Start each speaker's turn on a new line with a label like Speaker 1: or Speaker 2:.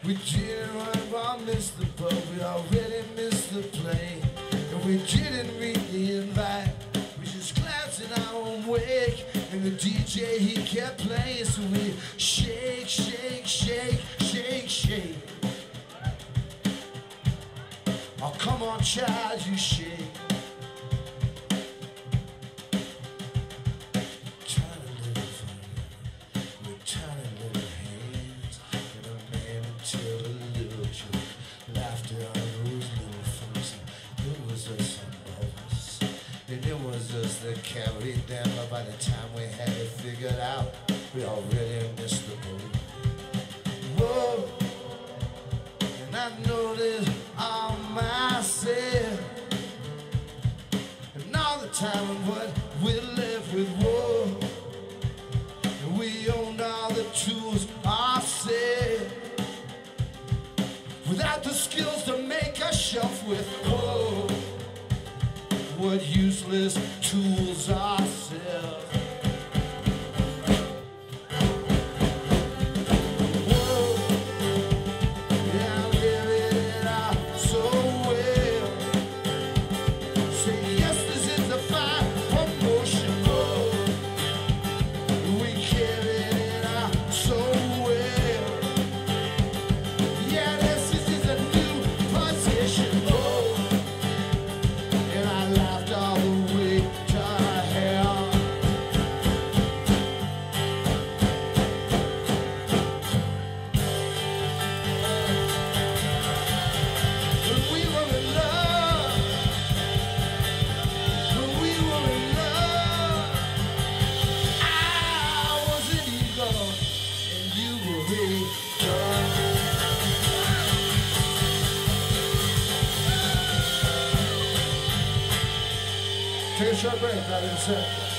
Speaker 1: We didn't miss the boat, we already missed the plane. And we didn't read the invite, we just glanced in our own wake. And the DJ, he kept playing, so we shake, shake, shake, shake, shake. Oh, come on, child, you shake. Tiny little finger with tiny little hands, and a man until a little joke. Laughter on those little folks. It was us and us, and it was us that carried them. But by the time we had it figured out, we already missed the boat. Whoa, and I noticed all myself, and all the time what we left with. Whoa, and we owned all the tools ourselves, without the skills to make a shelf with. Whoa, what useless tools ourselves. Take a short break, that is it.